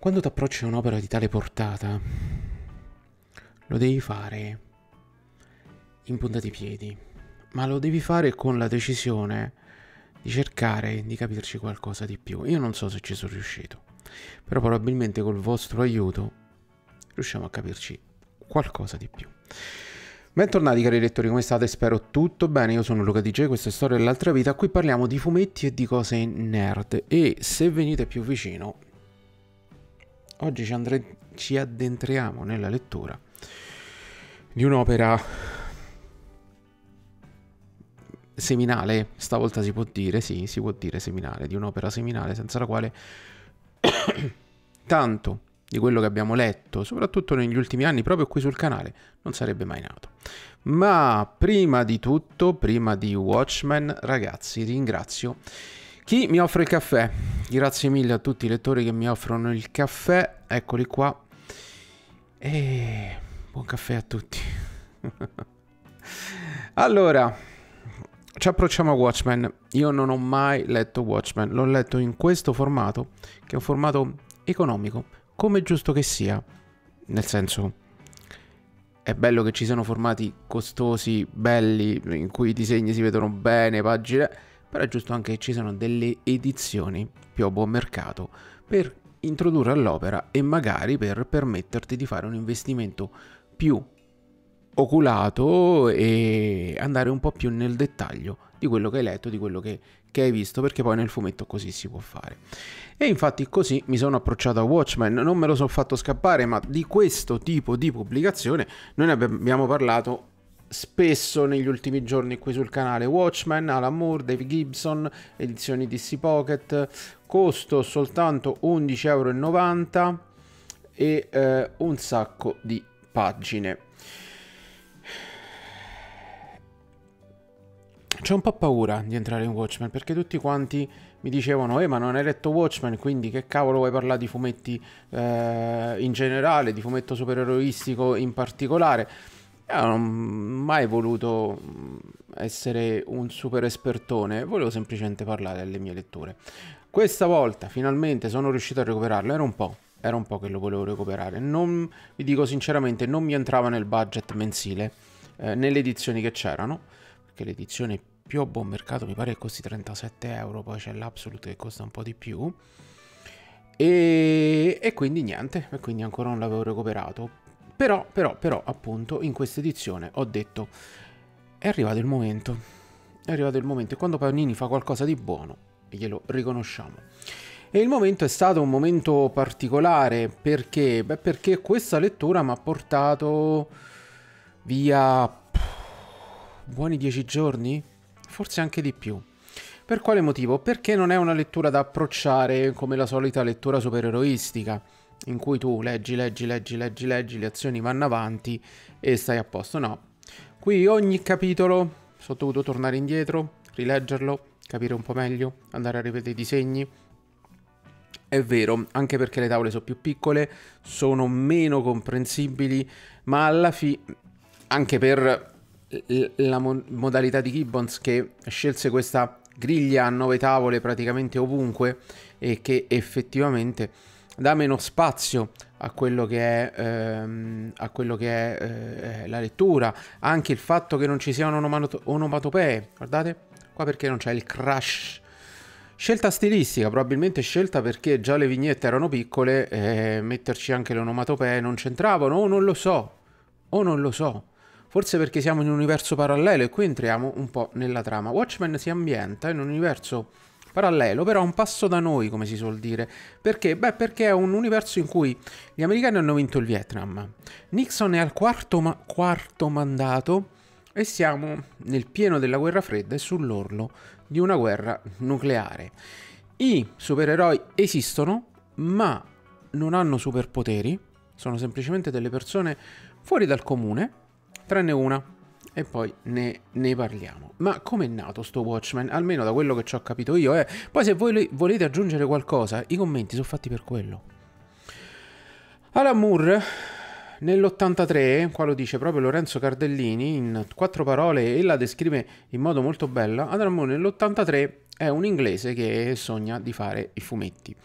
Quando ti approcci a un'opera di tale portata, lo devi fare in punta di piedi, ma lo devi fare con la decisione di cercare di capirci qualcosa di più. Io non so se ci sono riuscito, però probabilmente col vostro aiuto riusciamo a capirci qualcosa di più. Bentornati cari lettori, come state? Spero tutto bene. Io sono Luca DJ, questa è Storia dell'altra vita. Qui parliamo di fumetti e di cose nerd, e se venite più vicino, oggi ci addentriamo nella lettura di un'opera seminale. Stavolta si può dire, sì, si può dire seminale, di un'opera seminale senza la quale tanto di quello che abbiamo letto, soprattutto negli ultimi anni, proprio qui sul canale, non sarebbe mai nato. Ma prima di tutto, prima di Watchmen, ragazzi, ringrazio chi mi offre il caffè. Grazie mille a tutti i lettori che mi offrono il caffè, eccoli qua. E buon caffè a tutti. Allora, ci approcciamo a Watchmen. Io non ho mai letto Watchmen, l'ho letto in questo formato, che è un formato economico, come è giusto che sia. Nel senso, è bello che ci siano formati costosi, belli, in cui i disegni si vedono bene, pagine, però è giusto anche che ci siano delle edizioni più a buon mercato per introdurre all'opera e magari per permetterti di fare un investimento più oculato e andare un po' più nel dettaglio di quello che hai letto, di quello che hai visto, perché poi nel fumetto così si può fare. E infatti così mi sono approcciato a Watchmen. Non me lo sono fatto scappare, ma di questo tipo di pubblicazione noi ne abbiamo parlato spesso negli ultimi giorni qui sul canale. Watchmen, Alan Moore, Dave Gibson, edizioni DC Pocket, costo soltanto €11,90 e un sacco di pagine. C'ho un po' paura di entrare in Watchmen, perché tutti quanti mi dicevano ma non hai letto Watchmen, quindi che cavolo vuoi parlare di fumetti in generale, di fumetto supereroistico in particolare. Io non ho mai voluto essere un super espertone, volevo semplicemente parlare delle mie letture. Questa volta finalmente sono riuscito a recuperarlo. Era un po' che lo volevo recuperare. Non, vi dico sinceramente, non mi entrava nel budget mensile nelle edizioni che c'erano, perché l'edizione più a buon mercato mi pare che costi €37, poi c'è l'Absolute che costa un po' di più, e quindi niente, e quindi ancora non l'avevo recuperato. Però appunto in questa edizione ho detto è arrivato il momento, e quando Panini fa qualcosa di buono glielo riconosciamo. E il momento è stato un momento particolare, perché? Beh, perché questa lettura mi ha portato via buoni 10 giorni? Forse anche di più. Per quale motivo? Perché non è una lettura da approcciare come la solita lettura supereroistica, in cui tu leggi, le azioni vanno avanti e stai a posto. No. Qui ogni capitolo sono dovuto tornare indietro, rileggerlo, capire un po' meglio, andare a rivedere i disegni. È vero, anche perché le tavole sono più piccole, sono meno comprensibili, ma alla fine, anche per la modalità di Gibbons, che scelse questa griglia a 9 tavole praticamente ovunque e che effettivamente dà meno spazio a quello che è, la lettura. Anche il fatto che non ci siano onomatopee, guardate qua, perché non c'è il crash. Scelta stilistica, probabilmente scelta perché già le vignette erano piccole e metterci anche le onomatopee non c'entravano, o non lo so. Forse perché siamo in un universo parallelo e qui entriamo un po' nella trama. Watchmen si ambienta in un universo parallelo, però un passo da noi, come si suol dire. Perché? Beh, perché è un universo in cui gli americani hanno vinto il Vietnam. Nixon è al quarto mandato e siamo nel pieno della guerra fredda e sull'orlo di una guerra nucleare. I supereroi esistono, ma non hanno superpoteri, sono semplicemente delle persone fuori dal comune, tranne una, e poi ne parliamo. Ma com'è nato sto Watchmen? Almeno da quello che ci ho capito io. Poi se voi volete aggiungere qualcosa, i commenti sono fatti per quello. Alan Moore nell'83, qua lo dice proprio Lorenzo Cardellini in 4 parole e la descrive in modo molto bello. Alan Moore nell'83 è un inglese che sogna di fare i fumetti.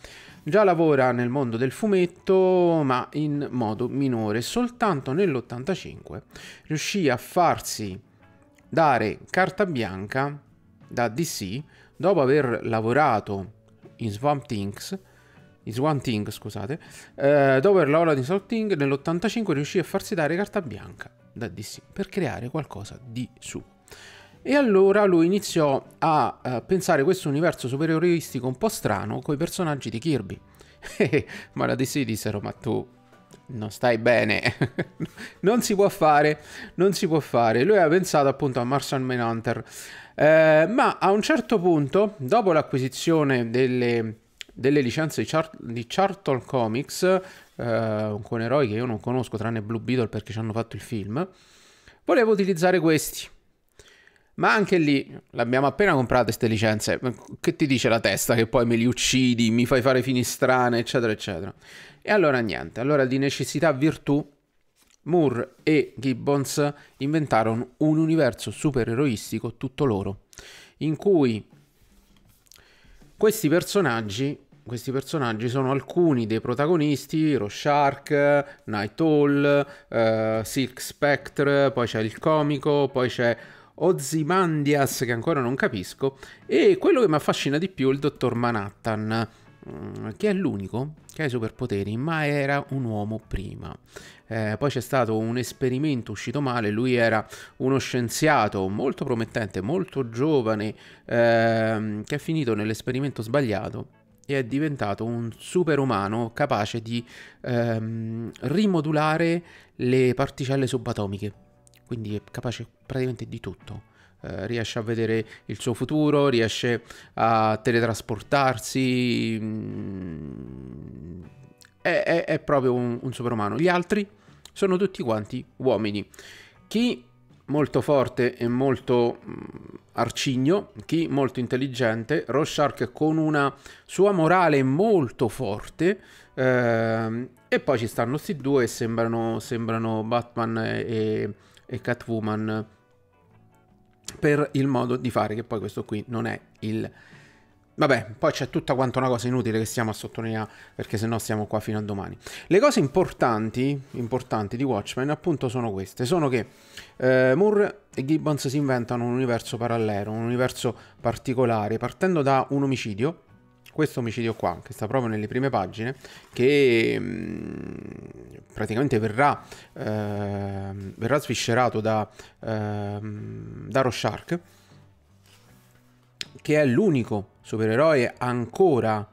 già lavora nel mondo del fumetto, ma in modo minore. Soltanto nell'85 riuscì a farsi dare carta bianca da DC dopo aver lavorato in Swamp Thing, scusate, dopo aver lavorato in Swamp Thing, nell'85 riuscì a farsi dare carta bianca da DC per creare qualcosa di suo. E allora lui iniziò a pensare questo universo supereroistico un po' strano con i personaggi di Kirby. Ma la DC dissero, ma tu non stai bene, non si può fare, non si può fare. Lui aveva pensato appunto a Martian Manhunter, ma a un certo punto, dopo l'acquisizione delle licenze di Charlton Comics, con eroi che io non conosco tranne Blue Beetle perché ci hanno fatto il film, voleva utilizzare questi. Ma anche lì l'abbiamo appena comprate queste licenze. Che ti dice la testa che poi me li uccidi, mi fai fare fini strane, eccetera, eccetera. E allora niente. Allora di necessità virtù, Moore e Gibbons inventarono un universo supereroistico tutto loro, in cui questi personaggi sono alcuni dei protagonisti: Rorschach, Night Owl, Silk Spectre, poi c'è il comico, poi c'è Ozymandias, che ancora non capisco, e quello che mi affascina di più è il dottor Manhattan, che è l'unico che ha i superpoteri, ma era un uomo prima. Poi c'è stato un esperimento uscito male, lui era uno scienziato molto promettente, molto giovane, che è finito nell'esperimento sbagliato e è diventato un superumano capace di rimodulare le particelle subatomiche. Quindi è capace praticamente di tutto. Riesce a vedere il suo futuro, riesce a teletrasportarsi. È proprio un superumano. Gli altri sono tutti quanti uomini. Chi molto forte e molto arcigno, chi molto intelligente, Rorschach con una sua morale molto forte, e poi ci stanno questi due e sembrano Batman e Catwoman per il modo di fare, che poi questo qui non è il... Vabbè, poi c'è tutta quanta una cosa inutile che stiamo a sottolineare, perché sennò stiamo qua fino a domani. Le cose importanti di Watchmen appunto sono queste, sono che Moore e Gibbons si inventano un universo parallelo, un universo particolare, partendo da un omicidio, questo omicidio qua, che sta proprio nelle prime pagine, che praticamente verrà sviscerato da Rorschach, che è l'unico supereroe ancora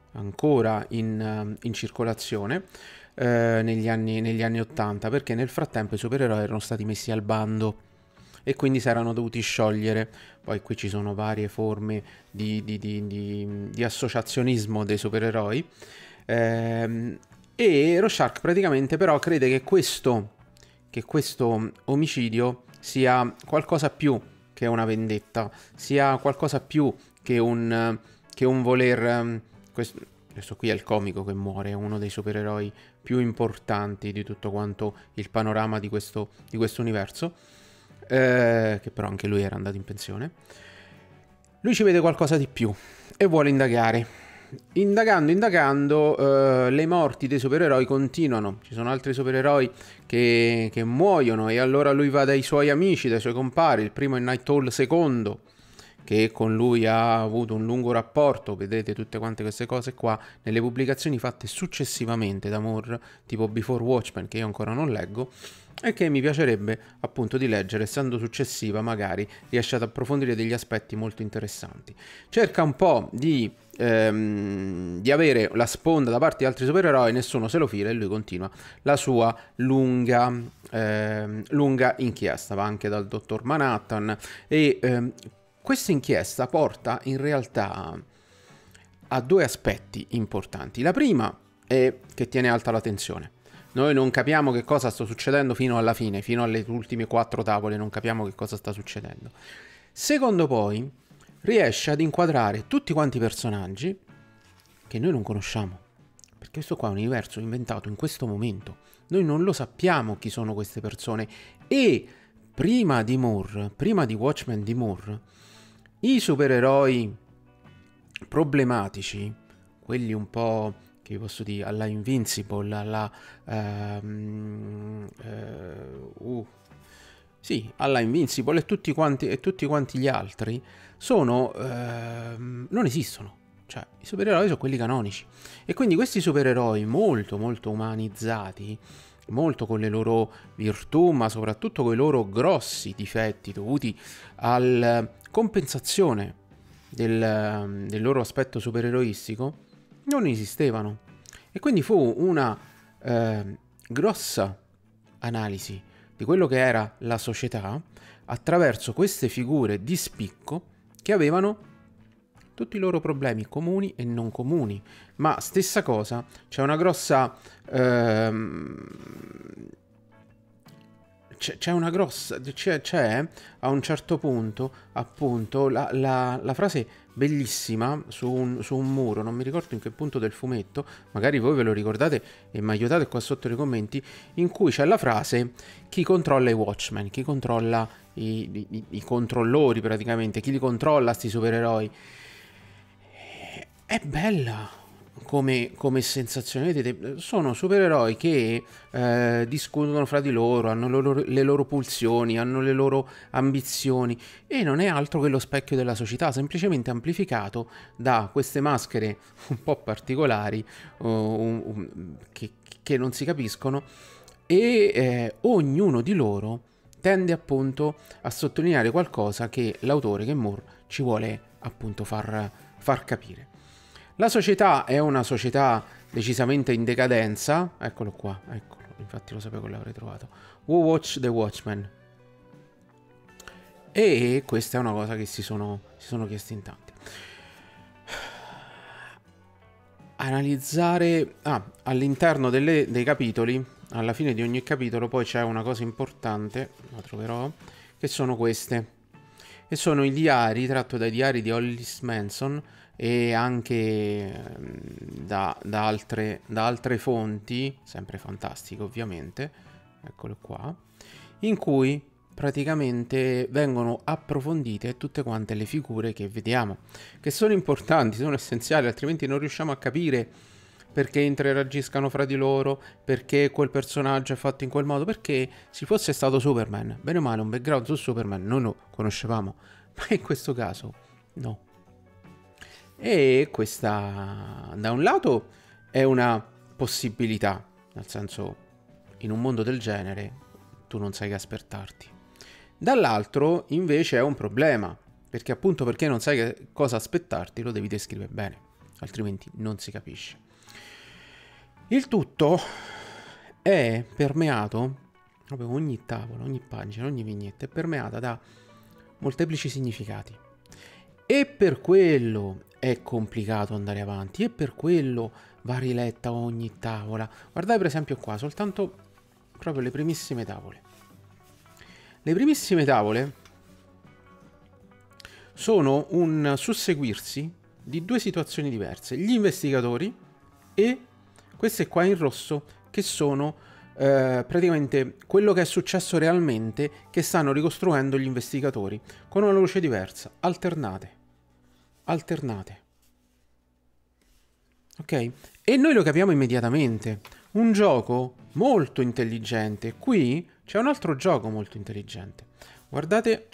in circolazione negli anni 80, perché nel frattempo i supereroi erano stati messi al bando e quindi si erano dovuti sciogliere. Poi qui ci sono varie forme di associazionismo dei supereroi, e Rorschach praticamente però crede che questo omicidio sia qualcosa più che una vendetta, sia qualcosa più che un voler... Questo qui è il comico che muore, è uno dei supereroi più importanti di tutto quanto il panorama di questo universo, che però anche lui era andato in pensione. Lui ci vede qualcosa di più e vuole indagare. Indagando, le morti dei supereroi continuano. Ci sono altri supereroi che muoiono, e allora lui va dai suoi amici, dai suoi compari. Il primo è Night Owl II, che con lui ha avuto un lungo rapporto. Vedete tutte quante queste cose qua nelle pubblicazioni fatte successivamente da Moore, tipo Before Watchmen, che io ancora non leggo e che mi piacerebbe appunto di leggere, essendo successiva magari riesce ad approfondire degli aspetti molto interessanti. Cerca un po' di avere la sponda da parte di altri supereroi, nessuno se lo fila e lui continua la sua lunga inchiesta. Va anche dal dottor Manhattan e questa inchiesta porta in realtà a due aspetti importanti. La prima è che tiene alta la tensione. Noi non capiamo che cosa sta succedendo fino alla fine, fino alle ultime 4 tavole non capiamo che cosa sta succedendo. Secondo, poi riesce ad inquadrare tutti quanti i personaggi che noi non conosciamo, perché questo qua è un universo inventato in questo momento. Noi non lo sappiamo chi sono queste persone, e prima di Watchmen di Moore, i supereroi problematici, quelli un po', che vi posso dire, alla Invincible, alla... sì, alla Invincible e tutti quanti gli altri sono... non esistono. Cioè, i supereroi sono quelli canonici. E quindi questi supereroi molto molto umanizzati, molto con le loro virtù, ma soprattutto con i loro grossi difetti dovuti alla compensazione del loro aspetto supereroistico, non esistevano. E quindi fu una grossa analisi di quello che era la società attraverso queste figure di spicco che avevano tutti i loro problemi comuni e non comuni. Ma stessa cosa, c'è una grossa... c'è a un certo punto appunto la frase bellissima su un muro, non mi ricordo in che punto del fumetto, magari voi ve lo ricordate e mi aiutate qua sotto nei commenti, in cui c'è la frase: chi controlla i Watchmen, chi controlla i controllori praticamente, chi li controlla sti supereroi. È bella come sensazione. Vedete, sono supereroi che discutono fra di loro, hanno le loro pulsioni, hanno le loro ambizioni, e non è altro che lo specchio della società, semplicemente amplificato da queste maschere un po' particolari che non si capiscono, e ognuno di loro tende appunto a sottolineare qualcosa che l'autore, che Moore, ci vuole appunto far capire. La società è una società decisamente in decadenza. Eccolo qua, eccolo, infatti lo sapevo che l'avrei trovato. Who Watch the Watchmen. E questa è una cosa che si sono chiesti in tanti. Analizzare... all'interno dei capitoli, alla fine di ogni capitolo, poi c'è una cosa importante, la troverò, che sono queste. E sono i diari, tratto dai diari di Hollis Manson, e anche da altre fonti, sempre fantastiche ovviamente, eccole qua, in cui praticamente vengono approfondite tutte quante le figure che vediamo, che sono importanti, sono essenziali, altrimenti non riusciamo a capire perché interagiscano fra di loro, perché quel personaggio è fatto in quel modo, perché se fosse stato Superman, bene o male un background su Superman noi lo conoscevamo, ma in questo caso no. E questa, da un lato, è una possibilità, nel senso, in un mondo del genere tu non sai che aspettarti. Dall'altro, invece, è un problema, perché appunto perché non sai che cosa aspettarti lo devi descrivere bene, altrimenti non si capisce. Il tutto è permeato, proprio ogni tavola, ogni pagina, ogni vignetta è permeata da molteplici significati. E per quello è complicato andare avanti, e per quello va riletta ogni tavola. Guardate per esempio qua, soltanto proprio le primissime tavole. Le primissime tavole sono un susseguirsi di due situazioni diverse. Gli investigatori e queste qua in rosso, che sono praticamente quello che è successo realmente, che stanno ricostruendo gli investigatori, con una luce diversa, alternate. Ok? E noi lo capiamo immediatamente. Un gioco molto intelligente. Qui c'è un altro gioco molto intelligente. Guardate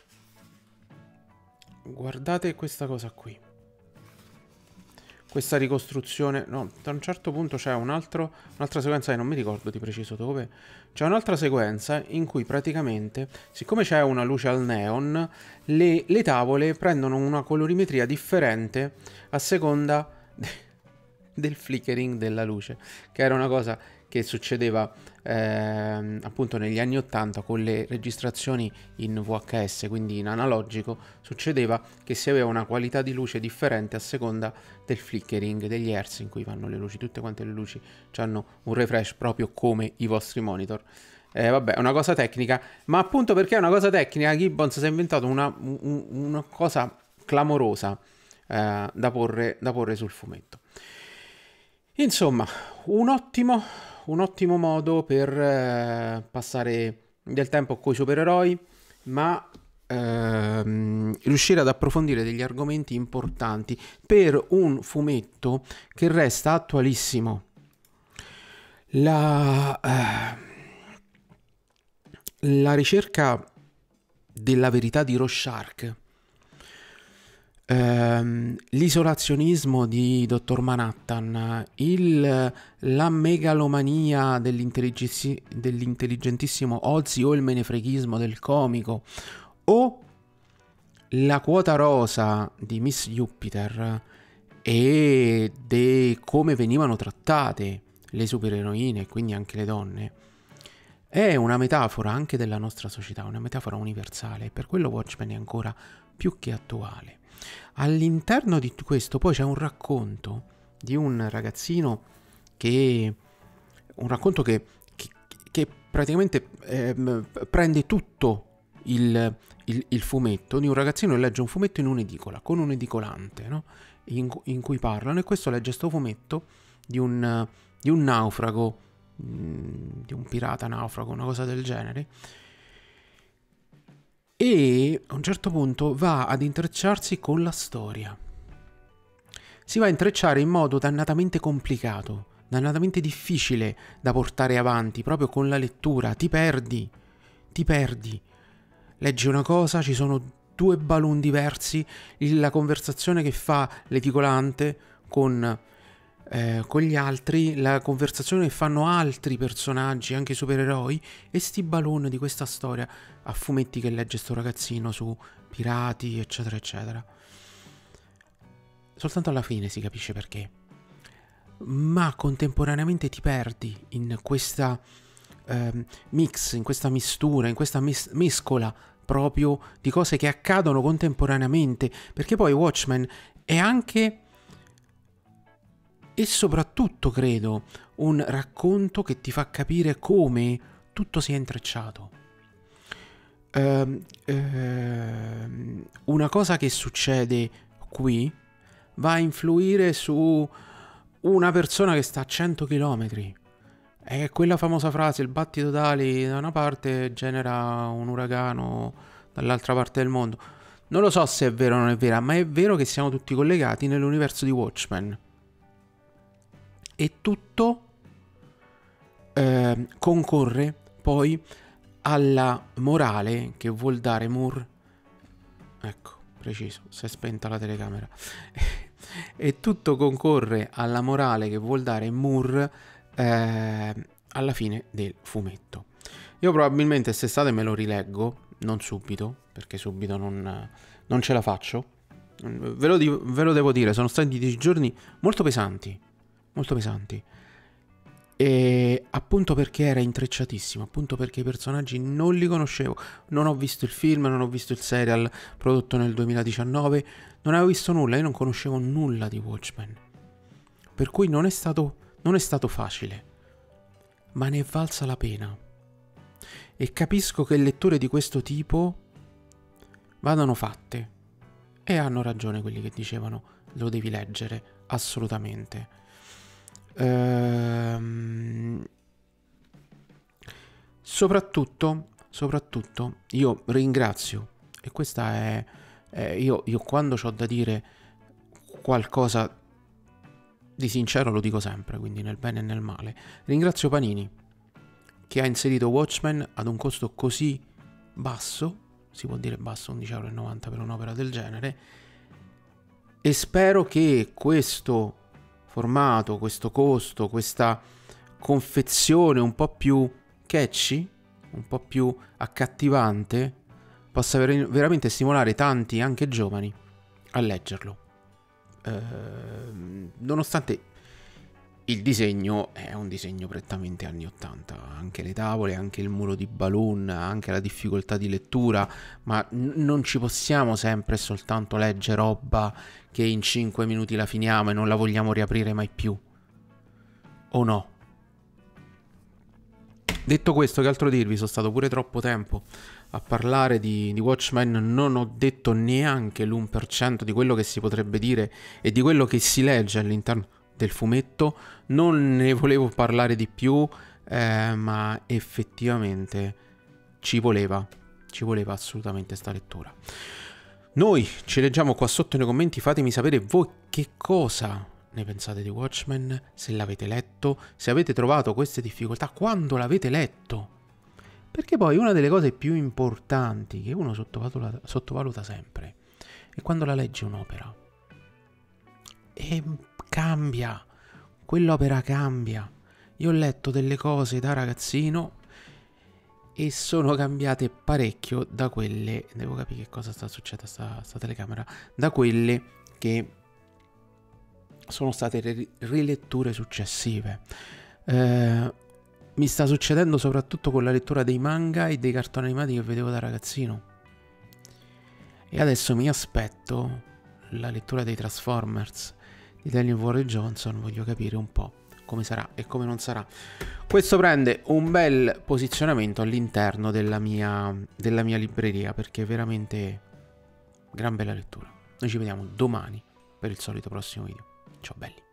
questa cosa qui. Questa ricostruzione, no, da un certo punto c'è un'altra sequenza, non mi ricordo di preciso dove. C'è un'altra sequenza in cui praticamente, siccome c'è una luce al neon, le tavole prendono una colorimetria differente a seconda del flickering della luce, che era una cosa che succedeva appunto negli anni 80 con le registrazioni in VHS, quindi in analogico. Succedeva che si aveva una qualità di luce differente a seconda del flickering, degli hertz in cui vanno le luci. Tutte quante le luci hanno un refresh proprio come i vostri monitor. Vabbè, è una cosa tecnica, ma appunto perché è una cosa tecnica, Gibbons si è inventato una cosa clamorosa da porre sul fumetto. Insomma, un ottimo modo per passare del tempo con i supereroi, ma riuscire ad approfondire degli argomenti importanti per un fumetto che resta attualissimo. La ricerca della verità di Rorschach, l'isolazionismo di Dottor Manhattan, la megalomania dell'intelligentissimo Ozzy o il menefreghismo del comico, o la quota rosa di Miss Jupiter e di come venivano trattate le supereroine e quindi anche le donne, è una metafora anche della nostra società, una metafora universale, e per quello Watchmen è ancora più che attuale. All'interno di questo poi c'è un racconto di un ragazzino che praticamente prende tutto il fumetto di un ragazzino che legge un fumetto in un'edicola con un edicolante, no? in cui parlano, e questo legge sto fumetto di un naufrago, di un pirata naufrago, una cosa del genere, e a un certo punto va ad intrecciarsi con la storia. Si va a intrecciare in modo dannatamente complicato, dannatamente difficile da portare avanti proprio con la lettura. Ti perdi. Leggi una cosa, ci sono due balloon diversi, la conversazione che fa l'edicolante con gli altri, la conversazione che fanno altri personaggi, anche supereroi, e sti balloon di questa storia a fumetti che legge sto ragazzino su pirati, eccetera eccetera. Soltanto alla fine si capisce perché, ma contemporaneamente ti perdi in questa mix, in questa mistura, in questa mescola proprio di cose che accadono contemporaneamente, perché poi Watchmen è anche e soprattutto, credo, un racconto che ti fa capire come tutto sia intrecciato. Una cosa che succede qui va a influire su una persona che sta a 100 km. È quella famosa frase, il battito d'ali da una parte genera un uragano dall'altra parte del mondo. Non lo so se è vero o non è vera, ma è vero che siamo tutti collegati nell'universo di Watchmen. E tutto concorre poi alla morale che vuol dare Moore. Ecco, preciso, si è spenta la telecamera. E tutto concorre alla morale che vuol dare Moore alla fine del fumetto. Io probabilmente quest'estate me lo rileggo, non subito, perché subito non ce la faccio. Ve lo devo dire, sono stati 10 giorni molto pesanti. E appunto perché era intrecciatissimo, appunto perché i personaggi non li conoscevo, non ho visto il film, non ho visto il serial prodotto nel 2019, non avevo visto nulla, io non conoscevo nulla di Watchmen, per cui non è stato facile, ma ne è valsa la pena. E capisco che letture di questo tipo vadano fatte, e hanno ragione quelli che dicevano lo devi leggere assolutamente. Soprattutto io ringrazio, e questa è io quando c'ho da dire qualcosa di sincero lo dico sempre, quindi nel bene e nel male, ringrazio Panini che ha inserito Watchmen ad un costo così basso, si può dire basso, 11,90 € per un'opera del genere, e spero che questo formato, questo costo, questa confezione un po' più catchy, un po' più accattivante, possa veramente stimolare tanti, anche giovani, a leggerlo. Nonostante il disegno è un disegno prettamente anni 80, anche le tavole, anche il muro di balloon, anche la difficoltà di lettura, ma non ci possiamo sempre e soltanto leggere roba che in 5 minuti la finiamo e non la vogliamo riaprire mai più. O no? Detto questo, che altro dirvi? Sono stato pure troppo tempo a parlare di Watchmen, non ho detto neanche l'1% di quello che si potrebbe dire e di quello che si legge all'interno del fumetto. Non ne volevo parlare di più, ma effettivamente ci voleva ci voleva assolutamente sta lettura. Noi ci leggiamo qua sotto nei commenti, fatemi sapere voi che cosa ne pensate di Watchmen, se l'avete letto, se avete trovato queste difficoltà, quando l'avete letto. Perché poi una delle cose più importanti che uno sottovaluta sempre è quando la legge un'opera. E cambia, quell'opera cambia. Io ho letto delle cose da ragazzino e sono cambiate parecchio da quelle, devo capire che cosa sta succedendo a sta telecamera, da quelle che sono state riletture successive. Mi sta succedendo soprattutto con la lettura dei manga e dei cartoni animati che vedevo da ragazzino. E adesso mi aspetto la lettura dei Transformers di Daniel Warren Johnson, voglio capire un po' come sarà e come non sarà. Questo prende un bel posizionamento all'interno della mia libreria, perché è veramente gran bella lettura. Noi ci vediamo domani per il solito prossimo video. Ciao belli.